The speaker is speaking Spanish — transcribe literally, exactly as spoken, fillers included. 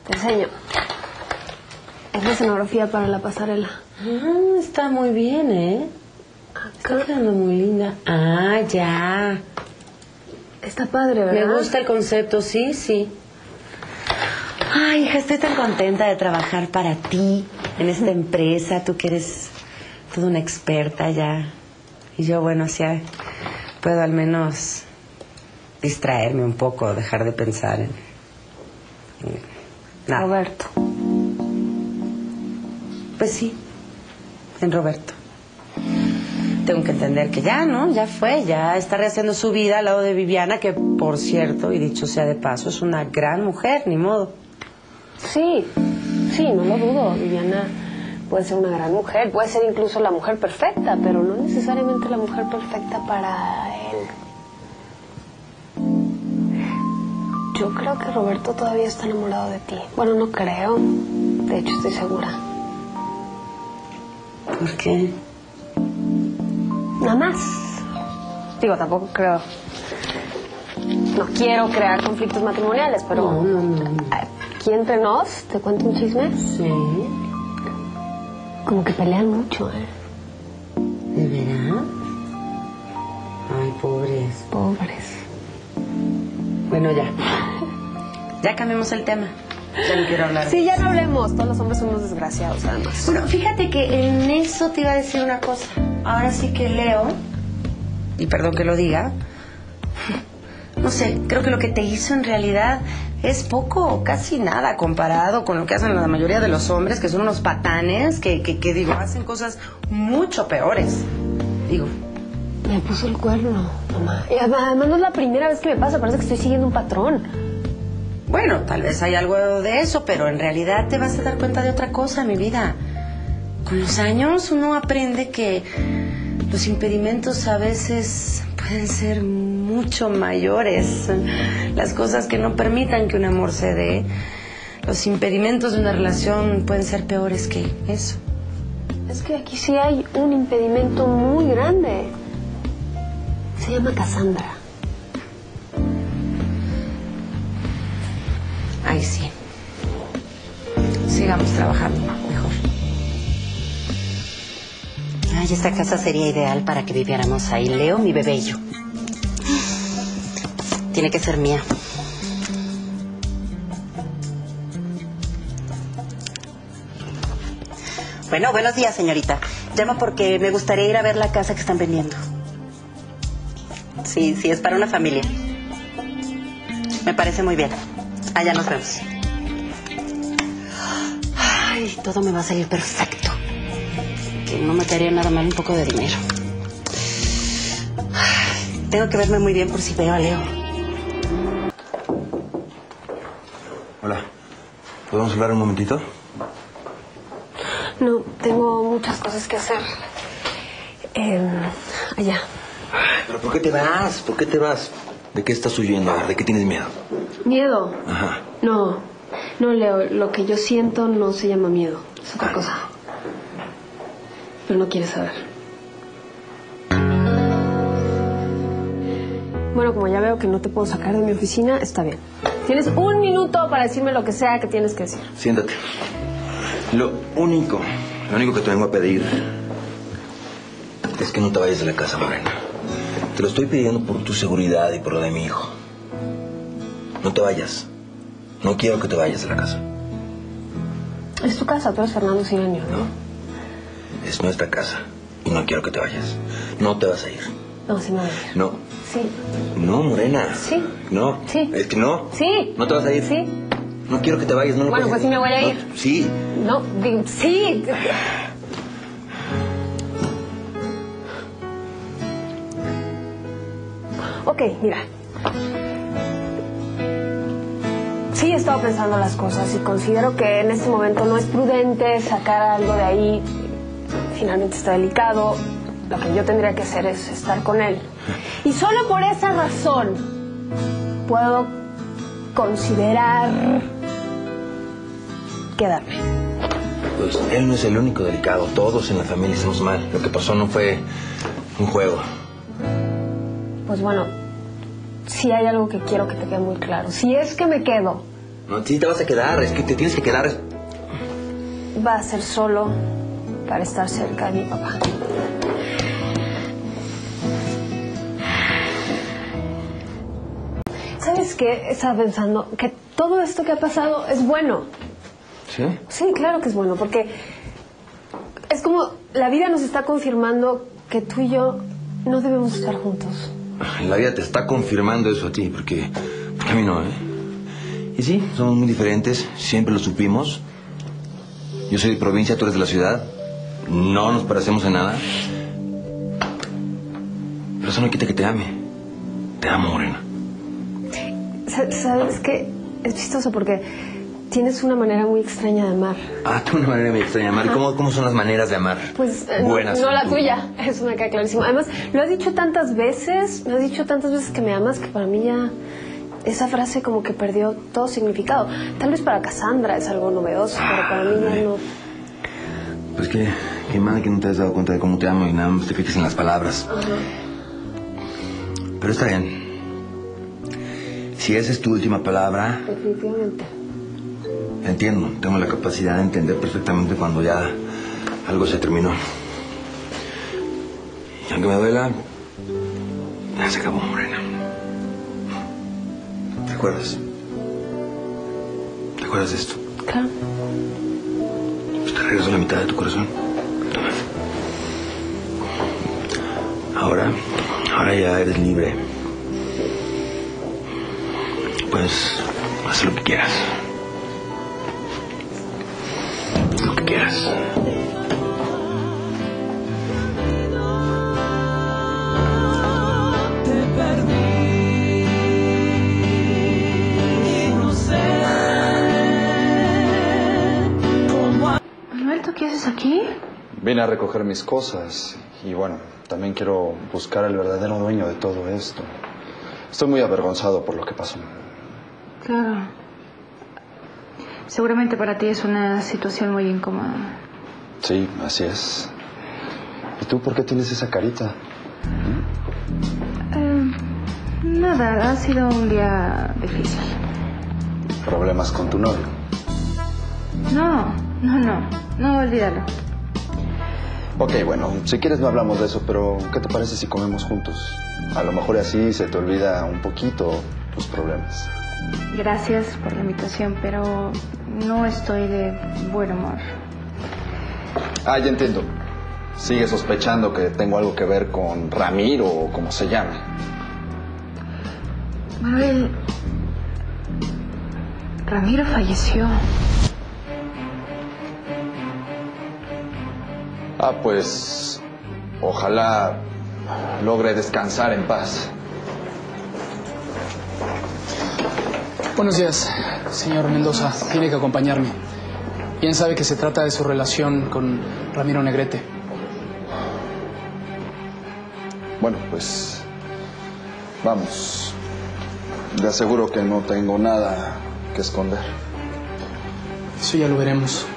Te enseño. Es la escenografía para la pasarela. Ah, está muy bien, ¿eh? Está quedando muy linda. Ah, ya. Está padre, ¿verdad? Me gusta el concepto, sí, sí. Ay, hija, estoy tan contenta de trabajar para ti en esta empresa. Tú que eres toda una experta ya. Y yo, bueno, así puedo al menos distraerme un poco, dejar de pensar en... en nada. Roberto. Pues sí, en Roberto. Tengo que entender que ya, ¿no? Ya fue, ya está rehaciendo su vida al lado de Viviana, que, por cierto, y dicho sea de paso, es una gran mujer, ni modo. Sí, sí, no lo dudo. Viviana puede ser una gran mujer, puede ser incluso la mujer perfecta, pero no necesariamente la mujer perfecta para él. Yo creo que Roberto todavía está enamorado de ti. Bueno, no creo. De hecho, estoy segura. ¿Por qué? Nada más. Digo, tampoco creo... No quiero crear conflictos matrimoniales, pero... No, no, no. Aquí entre nos, ¿te cuento un chisme? Sí. Como que pelean mucho, ¿eh? ¿De verdad? Ay, pobres. Pobres. Bueno, ya. Ya cambiamos el tema. Ya no quiero hablar. Sí, ya no hablemos. Todos los hombres somos desgraciados, además. Bueno, fíjate que en eso te iba a decir una cosa. Ahora sí que Leo, y perdón que lo diga, no sé, creo que lo que te hizo en realidad es poco o casi nada comparado con lo que hacen la mayoría de los hombres, que son unos patanes, que, que, que digo, hacen cosas mucho peores. Digo. Me puso el cuerno, mamá. Y además no es la primera vez que me pasa, parece que estoy siguiendo un patrón. Bueno, tal vez hay algo de eso, pero en realidad te vas a dar cuenta de otra cosa, mi vida. Con los años uno aprende que los impedimentos a veces pueden ser mucho mayores. Las cosas que no permitan que un amor se dé, los impedimentos de una relación pueden ser peores que eso. Es que aquí sí hay un impedimento muy grande. Se llama Cassandra. Ay, sí. Sigamos trabajando mejor. Ay, esta casa sería ideal para que viviéramos ahí, Leo, mi bebé y yo. Tiene que ser mía. Bueno, buenos días, señorita. Llamo porque me gustaría ir a ver la casa que están vendiendo. Sí, sí, es para una familia. Me parece muy bien. Allá nos vemos. Ay, todo me va a salir perfecto. Que no me caería nada mal un poco de dinero. Ay, tengo que verme muy bien por si veo a Leo. Hola. ¿Podemos hablar un momentito? No, tengo muchas cosas que hacer. Eh, allá. ¿Pero por qué te vas? ¿Por qué te vas? ¿De qué estás huyendo? ¿De qué tienes miedo? ¿Miedo? Ajá. No, no, Leo, lo que yo siento no se llama miedo, es otra cosa. Pero no quieres saber. Bueno, como ya veo que no te puedo sacar de mi oficina, está bien. Tienes un minuto para decirme lo que sea que tienes que decir. Siéntate. Lo único, lo único que te vengo a pedir es que no te vayas de la casa, Morena. Te lo estoy pidiendo por tu seguridad y por la de mi hijo. No te vayas. No quiero que te vayas de la casa. Es tu casa, tú eres Fernando Sireño, ¿no? No. Es nuestra casa y no quiero que te vayas. No te vas a ir. No, sí me voy a ir. No. Sí. No, Morena. Sí. No. Sí. Es que no. Sí. No te vas a ir. Sí. No quiero que te vayas. No lo Bueno, puedes pues sí me voy a no, ir. Sí. No, digo, sí. Ok, mira. Sí he estado pensando las cosas y considero que en este momento no es prudente sacar algo de ahí. Finalmente está delicado. Lo que yo tendría que hacer es estar con él. Y solo por esa razón puedo considerar quedarme. Pues él no es el único delicado. Todos en la familia estamos mal. Lo que pasó no fue un juego. Pues bueno, sí hay algo que quiero que te quede muy claro. Si es que me quedo, No, sí te vas a quedar, es que te tienes que quedar. Va a ser solo para estar cerca de mi papá. ¿Sabes qué? Estaba pensando que todo esto que ha pasado es bueno. ¿Sí? Sí, claro que es bueno, porque es como la vida nos está confirmando que tú y yo no debemos estar juntos. La vida te está confirmando eso a ti, porque, porque a mí no, ¿eh? Y sí, somos muy diferentes, siempre lo supimos. Yo soy de provincia, tú eres de la ciudad. No nos parecemos en nada. Pero eso no quita que te ame. Te amo, Morena. ¿Sabes qué? Es chistoso porque tienes una manera muy extraña de amar. Ah, tengo una manera muy extraña de amar. ¿Y cómo, cómo son las maneras de amar? Pues eh, buenas. No, no la tú. tuya, eso me queda clarísimo. Además, lo has dicho tantas veces, me has dicho tantas veces que me amas, que para mí ya esa frase como que perdió todo significado. Tal vez para Cassandra es algo novedoso, pero para mí ya no. Pues que, que mal que no te has dado cuenta de cómo te amo y nada más te fijes en las palabras. Uh-huh. Pero está bien. Si esa es tu última palabra... Definitivamente. Entiendo, tengo la capacidad de entender perfectamente cuando ya algo se terminó. Y aunque me duela, ya se acabó, Morena. ¿Te acuerdas? ¿Te acuerdas de esto? Claro. Pues te regreso la mitad de tu corazón. Toma. Ahora, ahora ya eres libre. Puedes hacer lo que quieras. Lo que quieras. Te perdí y no sé cómo. Manuel, ¿tú qué haces aquí? Vine a recoger mis cosas y bueno, también quiero buscar al verdadero dueño de todo esto. Estoy muy avergonzado por lo que pasó. Claro. Seguramente para ti es una situación muy incómoda. Sí, así es. ¿Y tú por qué tienes esa carita? Eh, nada, ha sido un día difícil. ¿Problemas con tu novio? No, no, no, no, olvídalo. Ok, bueno, si quieres no hablamos de eso, pero ¿qué te parece si comemos juntos? A lo mejor así se te olvida un poquito tus problemas. Gracias por la invitación, pero no estoy de buen humor. Ah, ya entiendo. Sigue sospechando que tengo algo que ver con Ramiro o como se llame. Manuel, Ramiro falleció. Ah, pues ojalá logre descansar en paz. Buenos días, señor Mendoza. Tiene que acompañarme. Bien sabe que se trata de su relación con Ramiro Negrete. Bueno, pues vamos. Le aseguro que no tengo nada que esconder. Eso ya lo veremos.